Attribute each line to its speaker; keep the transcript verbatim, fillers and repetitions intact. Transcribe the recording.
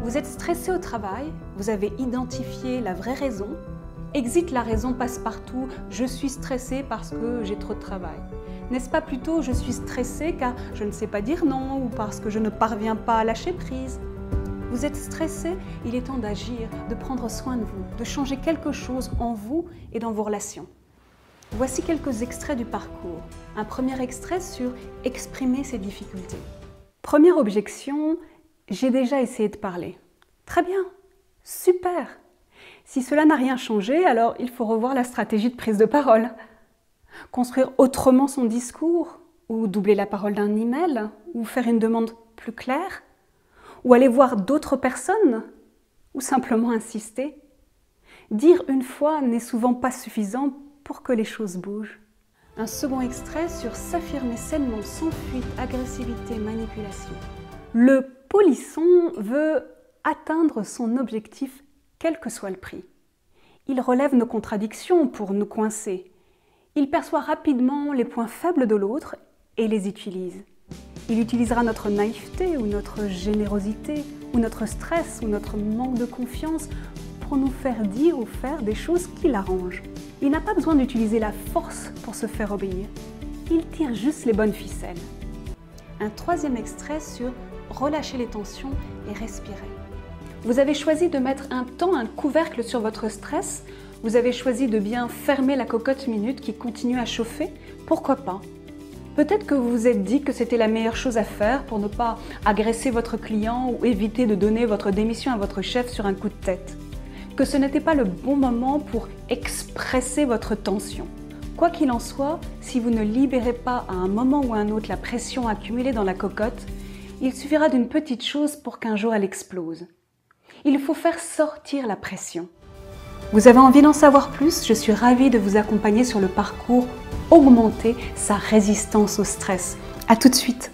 Speaker 1: Vous êtes stressé au travail, vous avez identifié la vraie raison. Exit la raison passe-partout, je suis stressé parce que j'ai trop de travail. N'est-ce pas plutôt je suis stressé car je ne sais pas dire non ou parce que je ne parviens pas à lâcher prise? Vous êtes stressé, il est temps d'agir, de prendre soin de vous, de changer quelque chose en vous et dans vos relations. Voici quelques extraits du parcours. Un premier extrait sur exprimer ses difficultés. Première objection, j'ai déjà essayé de parler. Très bien, super. Si cela n'a rien changé, alors il faut revoir la stratégie de prise de parole. Construire autrement son discours, ou doubler la parole d'un email, ou faire une demande plus claire, ou aller voir d'autres personnes, ou simplement insister. Dire une fois n'est souvent pas suffisant pour que les choses bougent. Un second extrait sur s'affirmer sainement, sans fuite, agressivité, manipulation. Le polisson veut atteindre son objectif, quel que soit le prix. Il relève nos contradictions pour nous coincer. Il perçoit rapidement les points faibles de l'autre et les utilise. Il utilisera notre naïveté ou notre générosité, ou notre stress ou notre manque de confiance pour nous faire dire ou faire des choses qui l'arrangent. Il n'a pas besoin d'utiliser la force pour se faire obéir. Il tire juste les bonnes ficelles. Un troisième extrait sur relâcher les tensions et respirer. Vous avez choisi de mettre un temps, un couvercle sur votre stress. Vous avez choisi de bien fermer la cocotte minute qui continue à chauffer. Pourquoi pas? Peut-être que vous vous êtes dit que c'était la meilleure chose à faire pour ne pas agresser votre client ou éviter de donner votre démission à votre chef sur un coup de tête. Que ce n'était pas le bon moment pour expresser votre tension. Quoi qu'il en soit, si vous ne libérez pas à un moment ou à un autre la pression accumulée dans la cocotte, il suffira d'une petite chose pour qu'un jour elle explose. Il faut faire sortir la pression. Vous avez envie d'en savoir plus? Je suis ravie de vous accompagner sur le parcours Augmenter sa résistance au stress. À tout de suite!